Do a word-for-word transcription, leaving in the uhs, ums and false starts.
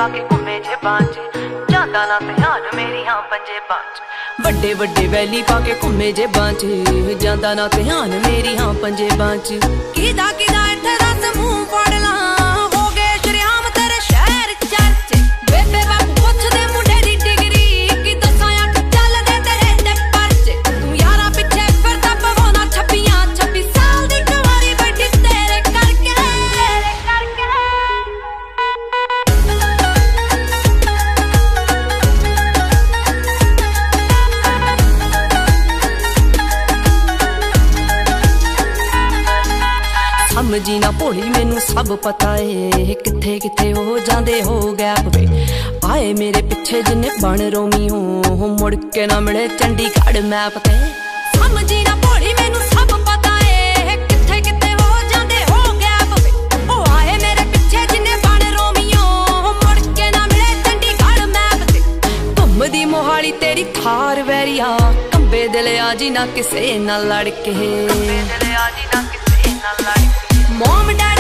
पाके घूमे जेबां च जांदा ना ध्यान मेरियां पंजेबां च वड्डे वड्डे वैली पाके घूमे जेबां च जांदा ना ध्यान मेरियां पंजेबां च किदा किदा इत्थे दस मूंह फड़ ला हो गए शरेआम तेरे शहर चर्च बेबे बापू पुछदे मुंडे दी डिग्री कि दसां अठ चलदे तेरे ते परचे तू यारा पिछे फिरदा पवाना छब्बियां छब्बी साल दी कुंवारी बड़ी तेरे करके करके समझी ना भोली मैनू सब पता है किथे किथे हो जांदे हो गैप वे आए मेरे पिछे जिन्ने बन रोमी हो मुड़ के ना मिले चंडीगढ़ मैप ते समझी ना भोली मैनू सब पता है किथे किथे हो जांदे हो गैप वे ओ आए मेरे पिछे जिन्ने बन रोमी हो मुड़ के ना मिले चंडीगढ़ मैप ते घुमदी मोहाली तेरी थार वैरिया कंबे दिल आजी ना किसे ना लड़ के कंबे दिल आजी ना किसे ना लड़ के मोम